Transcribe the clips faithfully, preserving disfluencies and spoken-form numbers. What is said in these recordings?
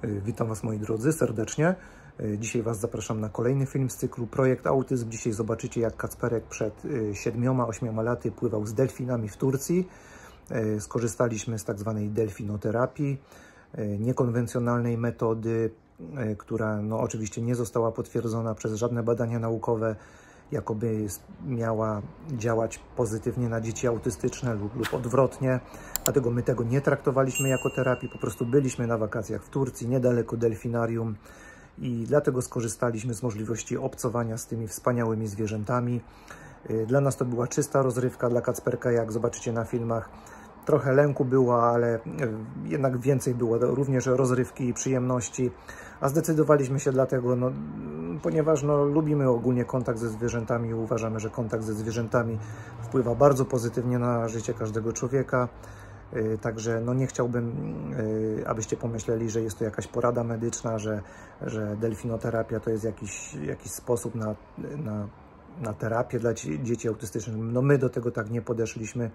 Witam Was, moi drodzy, serdecznie. Dzisiaj Was zapraszam na kolejny film z cyklu Projekt Autyzm. Dzisiaj zobaczycie, jak Kacperek przed siedmioma, ośmioma laty pływał z delfinami w Turcji. Skorzystaliśmy z tak zwanej delfinoterapii, niekonwencjonalnej metody, która no, oczywiście nie została potwierdzona przez żadne badania naukowe, jakoby miała działać pozytywnie na dzieci autystyczne lub, lub odwrotnie. Dlatego my tego nie traktowaliśmy jako terapii, po prostu byliśmy na wakacjach w Turcji, niedaleko delfinarium i dlatego skorzystaliśmy z możliwości obcowania z tymi wspaniałymi zwierzętami. Dla nas to była czysta rozrywka, dla Kacperka, jak zobaczycie na filmach. Trochę lęku było, ale jednak więcej było również rozrywki i przyjemności. A zdecydowaliśmy się dlatego, no, ponieważ no, lubimy ogólnie kontakt ze zwierzętami i uważamy, że kontakt ze zwierzętami wpływa bardzo pozytywnie na życie każdego człowieka. Także no, nie chciałbym, abyście pomyśleli, że jest to jakaś porada medyczna, że, że delfinoterapia to jest jakiś, jakiś sposób na, na, na terapię dla dzieci autystycznych. No my do tego tak nie podeszliśmy,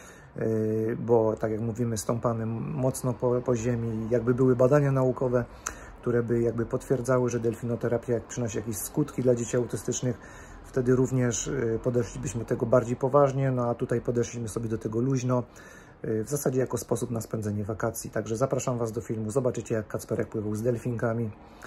bo tak jak mówimy, stąpamy mocno po, po ziemi. Jakby były badania naukowe, które by jakby potwierdzały, że delfinoterapia przynosi jakieś skutki dla dzieci autystycznych, wtedy również podeszlibyśmy do tego bardziej poważnie, no a tutaj podeszliśmy sobie do tego luźno, w zasadzie jako sposób na spędzenie wakacji. Także zapraszam Was do filmu, zobaczycie, jak Kacperek pływał z delfinkami,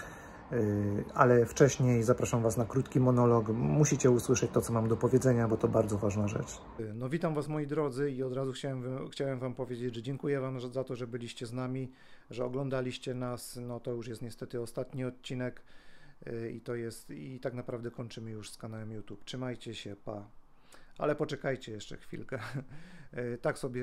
ale wcześniej zapraszam Was na krótki monolog. Musicie usłyszeć to, co mam do powiedzenia, bo to bardzo ważna rzecz. No witam Was, moi drodzy, i od razu chciałem, chciałem Wam powiedzieć, że dziękuję Wam za to, że byliście z nami, że oglądaliście nas. No to już jest niestety ostatni odcinek i to jest, i tak naprawdę kończymy już z kanałem YouTube. Trzymajcie się, pa. Ale poczekajcie jeszcze chwilkę. Tak sobie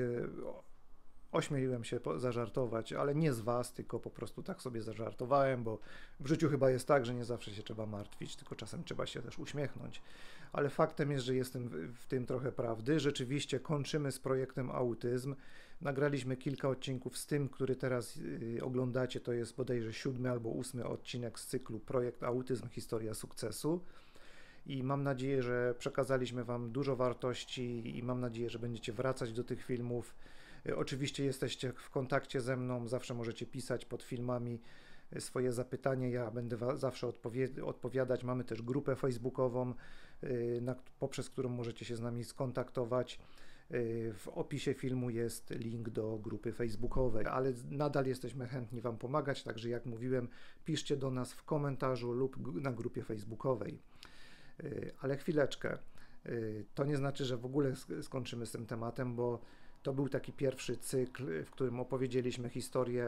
ośmieliłem się zażartować, ale nie z Was, tylko po prostu tak sobie zażartowałem, bo w życiu chyba jest tak, że nie zawsze się trzeba martwić, tylko czasem trzeba się też uśmiechnąć. Ale faktem jest, że jest w tym trochę prawdy. Rzeczywiście kończymy z projektem Autyzm. Nagraliśmy kilka odcinków z tym, który teraz oglądacie. To jest bodajże siódmy albo ósmy odcinek z cyklu Projekt Autyzm, historia sukcesu. I mam nadzieję, że przekazaliśmy Wam dużo wartości i mam nadzieję, że będziecie wracać do tych filmów. Oczywiście jesteście w kontakcie ze mną, zawsze możecie pisać pod filmami swoje zapytania, ja będę zawsze odpowiadać. Mamy też grupę facebookową, na, poprzez którą możecie się z nami skontaktować. W opisie filmu jest link do grupy facebookowej, ale nadal jesteśmy chętni Wam pomagać, także jak mówiłem, piszcie do nas w komentarzu lub na grupie facebookowej. Ale chwileczkę, to nie znaczy, że w ogóle skończymy z tym tematem, bo to był taki pierwszy cykl, w którym opowiedzieliśmy historię,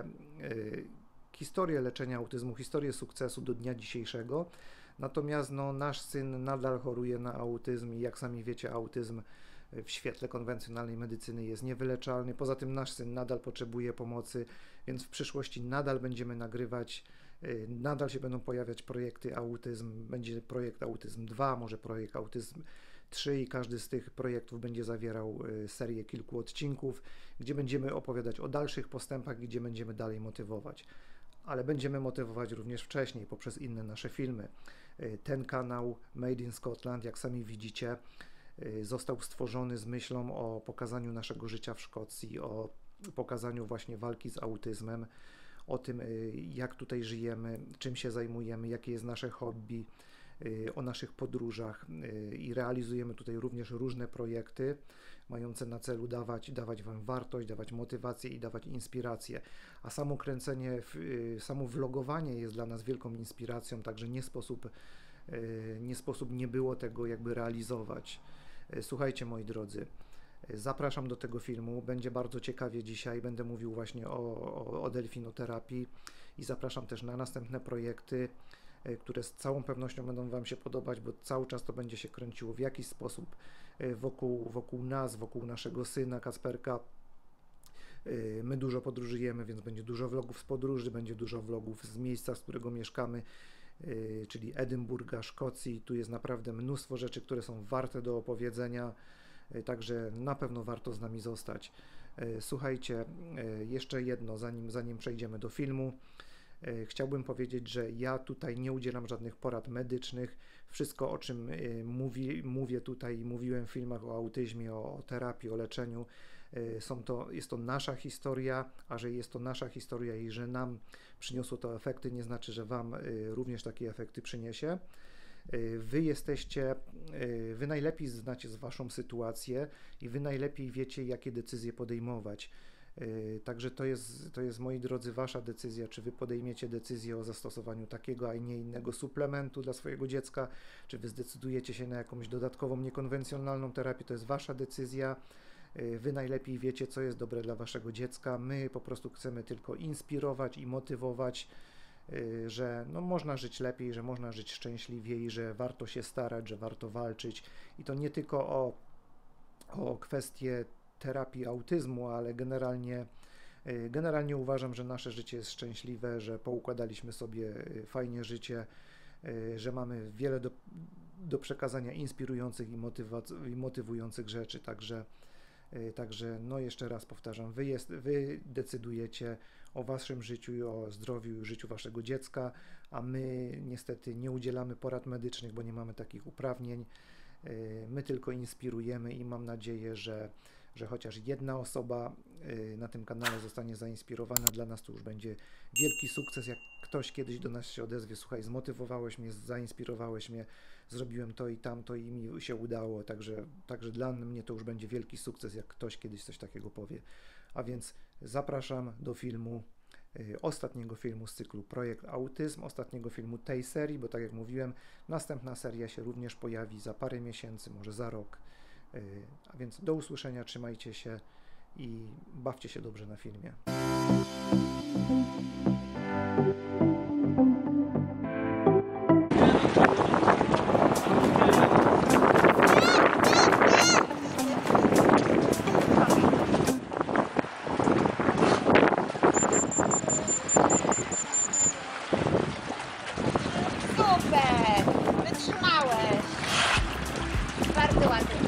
historię leczenia autyzmu, historię sukcesu do dnia dzisiejszego. Natomiast no, nasz syn nadal choruje na autyzm i jak sami wiecie, autyzm w świetle konwencjonalnej medycyny jest niewyleczalny. Poza tym nasz syn nadal potrzebuje pomocy, więc w przyszłości nadal będziemy nagrywać, nadal się będą pojawiać projekty autyzm, będzie projekt Autyzm dwa, może projekt Autyzm trzy i każdy z tych projektów będzie zawierał serię kilku odcinków, gdzie będziemy opowiadać o dalszych postępach, gdzie będziemy dalej motywować. Ale będziemy motywować również wcześniej poprzez inne nasze filmy. Ten kanał Made in Scotland, jak sami widzicie, został stworzony z myślą o pokazaniu naszego życia w Szkocji, o pokazaniu właśnie walki z autyzmem, o tym, jak tutaj żyjemy, czym się zajmujemy, jakie jest nasze hobby, o naszych podróżach i realizujemy tutaj również różne projekty mające na celu dawać, dawać Wam wartość, dawać motywację i dawać inspirację. A samo kręcenie, samo vlogowanie jest dla nas wielką inspiracją, także nie sposób, nie sposób nie było tego jakby realizować. Słuchajcie, moi drodzy, zapraszam do tego filmu, będzie bardzo ciekawie dzisiaj, będę mówił właśnie o, o, o delfinoterapii i zapraszam też na następne projekty, które z całą pewnością będą Wam się podobać, bo cały czas to będzie się kręciło w jakiś sposób wokół, wokół nas, wokół naszego syna Kacperka. My dużo podróżujemy, więc będzie dużo vlogów z podróży, będzie dużo vlogów z miejsca, z którego mieszkamy, czyli Edynburga, Szkocji. Tu jest naprawdę mnóstwo rzeczy, które są warte do opowiedzenia, także na pewno warto z nami zostać. Słuchajcie, jeszcze jedno, zanim, zanim przejdziemy do filmu. Chciałbym powiedzieć, że ja tutaj nie udzielam żadnych porad medycznych. Wszystko, o czym mówi, mówię tutaj, mówiłem w filmach o autyzmie, o, o terapii, o leczeniu, Są to, jest to nasza historia, a że jest to nasza historia i że nam przyniosło to efekty, nie znaczy, że Wam również takie efekty przyniesie. Wy jesteście, Wy najlepiej znacie Waszą sytuację i Wy najlepiej wiecie, jakie decyzje podejmować. Także to jest, to jest, moi drodzy, Wasza decyzja, czy Wy podejmiecie decyzję o zastosowaniu takiego, a nie innego suplementu dla swojego dziecka, czy Wy zdecydujecie się na jakąś dodatkową, niekonwencjonalną terapię, to jest Wasza decyzja. Wy najlepiej wiecie, co jest dobre dla Waszego dziecka. My po prostu chcemy tylko inspirować i motywować, że no, można żyć lepiej, że można żyć szczęśliwiej, że warto się starać, że warto walczyć. I to nie tylko o, o kwestie terapii autyzmu, ale generalnie, generalnie uważam, że nasze życie jest szczęśliwe, że poukładaliśmy sobie fajnie życie, że mamy wiele do, do przekazania inspirujących i, motywac- i motywujących rzeczy. Także, także no jeszcze raz powtarzam, wy, jest, wy decydujecie o Waszym życiu i o zdrowiu i życiu Waszego dziecka, a my niestety nie udzielamy porad medycznych, bo nie mamy takich uprawnień. My tylko inspirujemy i mam nadzieję, że, że chociaż jedna osoba na tym kanale zostanie zainspirowana. Dla nas to już będzie wielki sukces. Jak ktoś kiedyś do nas się odezwie, słuchaj, zmotywowałeś mnie, zainspirowałeś mnie, zrobiłem to i tamto i mi się udało, także, także dla mnie to już będzie wielki sukces, jak ktoś kiedyś coś takiego powie. A więc zapraszam do filmu, ostatniego filmu z cyklu Projekt Autyzm, ostatniego filmu tej serii, bo tak jak mówiłem, następna seria się również pojawi za parę miesięcy, może za rok. A więc do usłyszenia, trzymajcie się i bawcie się dobrze na filmie. Super! Wytrzymałeś! Bardzo ładnie.